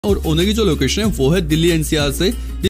और ओने की जो लोकेशन है वो है दिल्ली एनसीआर से